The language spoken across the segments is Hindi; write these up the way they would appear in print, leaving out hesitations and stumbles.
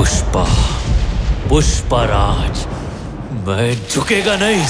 पुष्पा, पुष्पराज, मैं झुकेगा नहीं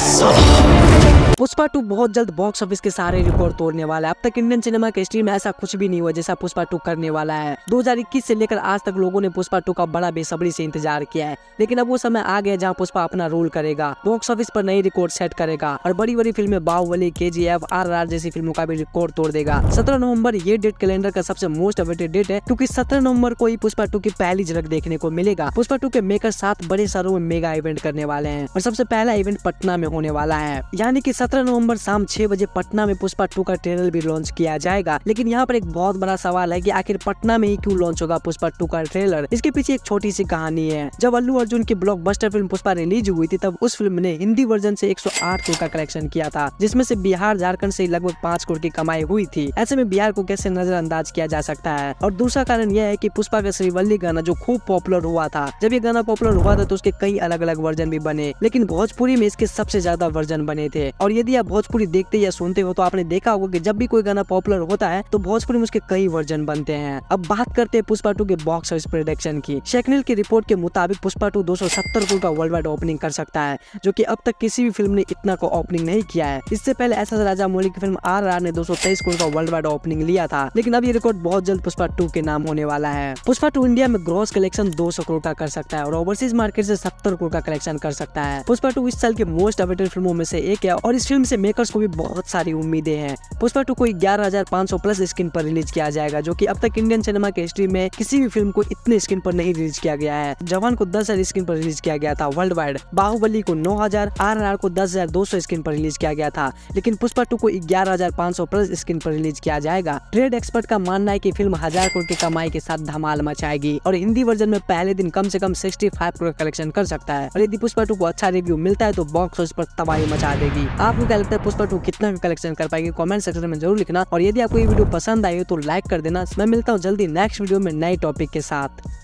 साला। पुष्पा 2 बहुत जल्द बॉक्स ऑफिस के सारे रिकॉर्ड तोड़ने वाला है। अब तक इंडियन सिनेमा के हिस्ट्री में ऐसा कुछ भी नहीं हुआ जैसा पुष्पा 2 करने वाला है। 2021 से लेकर आज तक लोगों ने पुष्पा 2 का बड़ा बेसब्री से इंतजार किया है, लेकिन अब वो समय आ गया जहां पुष्पा अपना रोल करेगा, बॉक्स ऑफिस पर नई रिकॉर्ड सेट करेगा और बड़ी बड़ी फिल्में बाहुबली, KGF, RRR जैसी फिल्मों का भी रिकॉर्ड तोड़ देगा। 17 नवंबर ये डेट कैलेंडर का सबसे मोस्ट अवेटेड डेट है, क्योंकि 17 नवंबर को ही पुष्पा 2 की पहली झलक देखने को मिलेगा। पुष्पा 2 के मेकर 7 बड़े शहरों में मेगा इवेंट करने वाले हैं और सबसे पहला इवेंट पटना में होने वाला है, यानी कि 17 नवंबर शाम 6 बजे पटना में पुष्पा 2 का ट्रेलर भी लॉन्च किया जाएगा। लेकिन यहाँ पर एक बहुत बड़ा सवाल है कि आखिर पटना में ही क्यों लॉन्च होगा पुष्पा 2 का ट्रेलर। इसके पीछे एक छोटी सी कहानी है। जब अल्लू अर्जुन की ब्लॉकबस्टर फिल्म पुष्पा रिलीज हुई थी, तब उस फिल्म ने हिंदी वर्जन से 108 करोड़ का कलेक्शन किया था, जिसमें से बिहार झारखंड से लगभग 5 करोड़ की कमाई हुई थी। ऐसे में बिहार को कैसे नजरअंदाज किया जा सकता है। और दूसरा कारण यह है कि पुष्पा का श्रीवल्ली गाना जो खूब पॉपुलर हुआ था, जब ये गाना पॉपुलर हुआ था तो उसके कई अलग अलग वर्जन भी बने, लेकिन भोजपुरी में इसके सबसे ज्यादा वर्जन बने थे। और यदि आप भोजपुरी देखते या सुनते हो तो आपने देखा होगा कि जब भी कोई गाना पॉपुलर होता है तो भोजपुरी में उसके कई वर्जन बनते हैं। अब बात करते हैं पुष्पा 2 के बॉक्स ऑफिस प्रेडिक्शन की। शेकनिल की रिपोर्ट के मुताबिक पुष्पा 2 270 करोड़ का वर्ल्ड वाइड ओपनिंग कर सकता है, जो कि अब तक किसी भी फिल्म ने इतना को ओपनिंग नहीं किया है। इससे पहले SS राजामौली की फिल्म RRR ने 223 करोड़ का वर्ल्ड वाइड ओपनिंग लिया था, लेकिन अब ये रिकॉर्ड बहुत जल्द पुष्पा 2 के नाम होने वाला है। पुष्पा 2 इंडिया में ग्रॉस कलेक्शन 200 करोड़ का कर सकता है और ओवरसीज मार्केट से 70 करोड़ का कलेक्शन कर सकता है। पुष्पा 2 इस साल के मोस्ट अवेटेड फिल्मों में से एक है और इस फिल्म से मेकर्स को भी बहुत सारी उम्मीदें हैं। पुष्पा 2 को 11,500 प्लस स्क्रीन पर रिलीज किया जाएगा, जो कि अब तक इंडियन सिनेमा के हिस्ट्री में किसी भी फिल्म को इतने स्क्रीन पर नहीं रिलीज किया गया है। जवान को 10,000 स्क्रीन पर रिलीज किया गया था वर्ल्ड वाइड, बाहुबली को 9,000, RRR को 10,200 स्क्रीन पर रिलीज किया गया था, लेकिन पुष्पा 2 को 11,500 प्लस स्क्रीन पर रिलीज किया जाएगा। ट्रेड एक्सपर्ट का मानना है कि फिल्म 1000 करोड़ की कमाई के साथ धमाल मचाएगी और हिंदी वर्जन में पहले दिन कम से कम 65 करोड़ कलेक्शन कर सकता है। और यदि पुष्पा 2 को अच्छा रिव्यू मिलता है तो बॉक्स ऑफिस पर तबाही मचा देगी। आपको क्या लगता है पुष्पा 2 कितना कलेक्शन कर पाएगी? कमेंट सेक्शन में जरूर लिखना और यदि आपको ये वीडियो पसंद आई हो तो लाइक कर देना। मैं मिलता हूँ जल्दी नेक्स्ट वीडियो में नए टॉपिक के साथ।